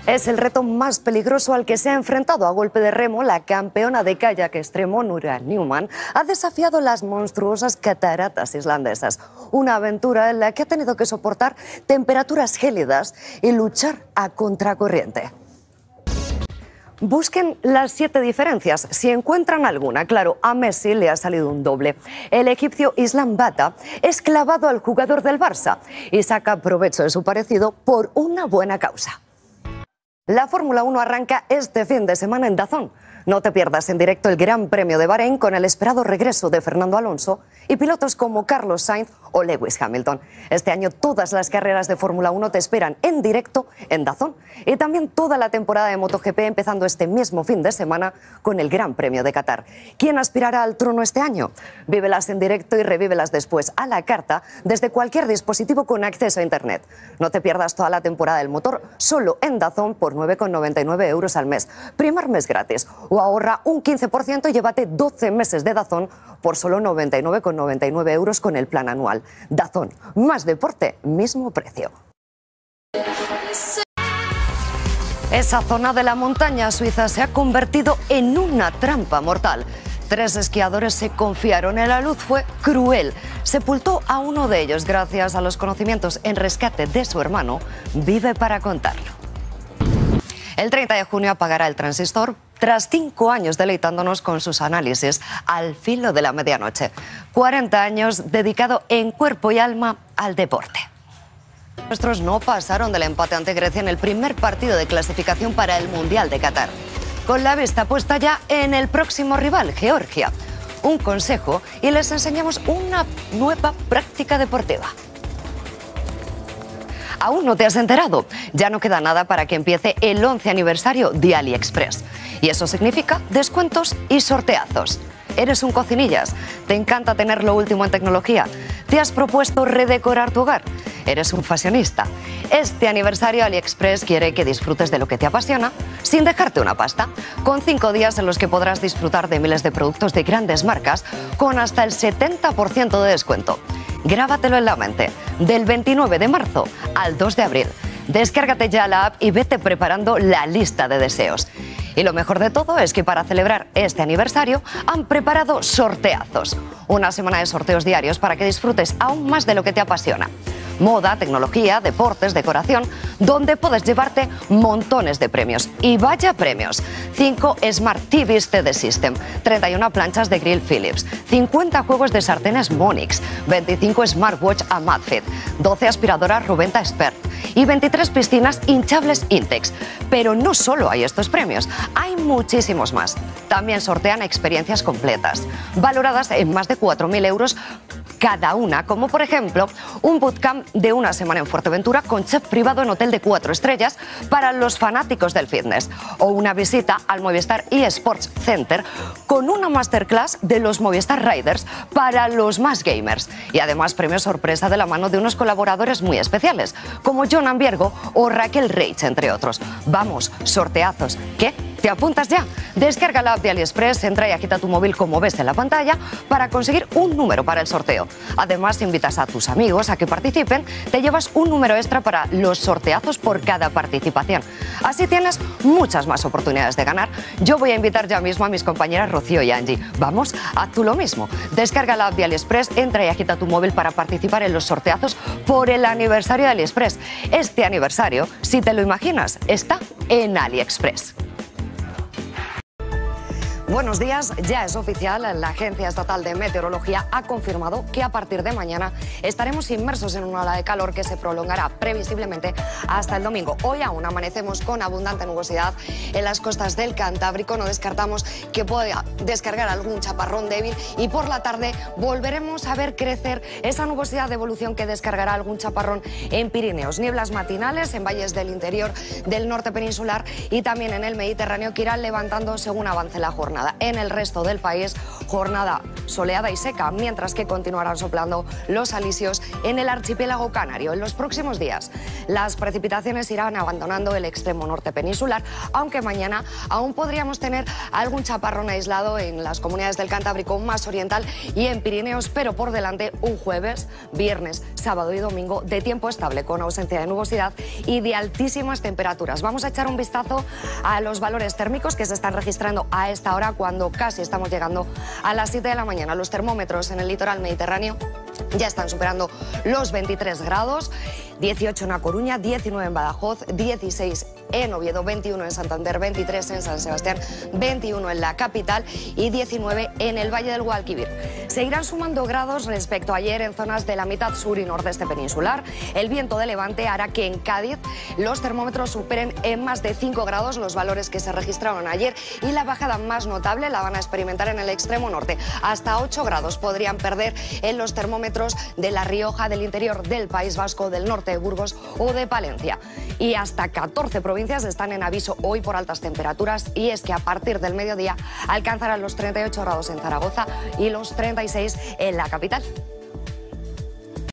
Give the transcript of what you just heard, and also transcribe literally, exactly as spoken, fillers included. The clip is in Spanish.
Es el reto más peligroso al que se ha enfrentado a golpe de remo la campeona de kayak extremo Nora Newman. Ha desafiado las monstruosas cataratas islandesas, una aventura en la que ha tenido que soportar temperaturas gélidas y luchar a contracorriente. Busquen las siete diferencias, si encuentran alguna. Claro, a Messi le ha salido un doble. El egipcio Islam Bata es clavado al jugador del Barça y saca provecho de su parecido por una buena causa. La Fórmula uno arranca este fin de semana en DAZN. No te pierdas en directo el Gran Premio de Bahrein con el esperado regreso de Fernando Alonso y pilotos como Carlos Sainz o Lewis Hamilton. Este año todas las carreras de Fórmula uno te esperan en directo en DAZN y también toda la temporada de MotoGP empezando este mismo fin de semana con el Gran Premio de Qatar. ¿Quién aspirará al trono este año? Vívelas en directo y revívelas después a la carta desde cualquier dispositivo con acceso a Internet. No te pierdas toda la temporada del motor solo en DAZN por nueve con noventa y nueve euros al mes. Primer mes gratis. O ahorra un quince por ciento y llévate doce meses de DAZN por solo noventa y nueve con noventa y nueve euros con el plan anual. DAZN, más deporte, mismo precio. Esa zona de la montaña suiza se ha convertido en una trampa mortal. Tres esquiadores se confiaron y la luz fue cruel. Sepultó a uno de ellos gracias a los conocimientos en rescate de su hermano. Vive para contarlo. El treinta de junio apagará el transistor tras cinco años deleitándonos con sus análisis al filo de la medianoche. cuarenta años dedicado en cuerpo y alma al deporte. Nuestros no pasaron del empate ante Grecia en el primer partido de clasificación para el Mundial de Qatar. Con la vista puesta ya en el próximo rival, Georgia. Un consejo y les enseñamos una nueva práctica deportiva. ¿Aún no te has enterado? Ya no queda nada para que empiece el once aniversario de AliExpress. Y eso significa descuentos y sorteazos. ¿Eres un cocinillas? ¿Te encanta tener lo último en tecnología? ¿Te has propuesto redecorar tu hogar? ¿Eres un fashionista? Este aniversario AliExpress quiere que disfrutes de lo que te apasiona sin dejarte una pasta. Con cinco días en los que podrás disfrutar de miles de productos de grandes marcas con hasta el setenta por ciento de descuento. Grábatelo en la mente. Del veintinueve de marzo al dos de abril. Descárgate ya la app y vete preparando la lista de deseos. Y lo mejor de todo es que para celebrar este aniversario han preparado sorteazos. Una semana de sorteos diarios para que disfrutes aún más de lo que te apasiona. Moda, tecnología, deportes, decoración, donde puedes llevarte montones de premios. Y vaya premios. cinco Smart T Vs T D System, treinta y una planchas de grill Philips, cincuenta juegos de sartenes Monix, veinticinco Smartwatch Amazfit, doce aspiradoras Rubenta Expert y veintitrés piscinas hinchables Intex. Pero no solo hay estos premios, hay muchísimos más. También sortean experiencias completas, valoradas en más de cuatro mil euros cada una, como por ejemplo un bootcamp de una semana en Fuerteventura con chef privado en hotel de cuatro estrellas para los fanáticos del fitness, o una visita al Movistar eSports Center con una masterclass de los Movistar Riders para los más gamers, y además premio sorpresa de la mano de unos colaboradores muy especiales como John Ambiergo o Raquel Reich, entre otros. Vamos, sorteazos. ¿Qué? ¿Te apuntas ya? Descarga la app de AliExpress, entra y agita tu móvil como ves en la pantalla para conseguir un número para el sorteo. Además, invitas a tus amigos a que participen, te llevas un número extra para los sorteazos por cada participación. Así tienes muchas más oportunidades de ganar. Yo voy a invitar ya mismo a mis compañeras Rocío y Angie. Vamos, haz tú lo mismo. Descarga la app de AliExpress, entra y agita tu móvil para participar en los sorteazos por el aniversario de AliExpress. Este aniversario, si te lo imaginas, está en AliExpress. Buenos días, ya es oficial, la Agencia Estatal de Meteorología ha confirmado que a partir de mañana estaremos inmersos en una ola de calor que se prolongará previsiblemente hasta el domingo. Hoy aún amanecemos con abundante nubosidad en las costas del Cantábrico, no descartamos que pueda descargar algún chaparrón débil y por la tarde volveremos a ver crecer esa nubosidad de evolución que descargará algún chaparrón en Pirineos. Nieblas matinales en valles del interior del norte peninsular y también en el Mediterráneo que irán levantando según avance la jornada. jornada. En el resto del país, jornada soleada y seca, mientras que continuarán soplando los alisios en el archipiélago canario. En los próximos días, las precipitaciones irán abandonando el extremo norte peninsular, aunque mañana aún podríamos tener algún chaparrón aislado en las comunidades del Cantábrico más oriental y en Pirineos, pero por delante un jueves, viernes, sábado y domingo de tiempo estable, con ausencia de nubosidad y de altísimas temperaturas. Vamos a echar un vistazo a los valores térmicos que se están registrando a esta hora, cuando casi estamos llegando a las siete de la mañana. Los termómetros en el litoral mediterráneo ya están superando los veintitrés grados, dieciocho en A Coruña, diecinueve en Badajoz, dieciséis en Oviedo, veintiuno en Santander, veintitrés en San Sebastián, veintiuno en la capital y diecinueve en el Valle del Guadalquivir. Seguirán sumando grados respecto a ayer en zonas de la mitad sur y nordeste peninsular. El viento de levante hará que en Cádiz los termómetros superen en más de cinco grados los valores que se registraron ayer, y la bajada más notable la van a experimentar en el extremo norte. Hasta ocho grados podrían perder en los termómetros de La Rioja, del interior del País Vasco, del norte de Burgos o de Palencia. Y hasta catorce provincias están en aviso hoy por altas temperaturas, y es que a partir del mediodía alcanzarán los treinta y ocho grados en Zaragoza y los treinta y seis en la capital.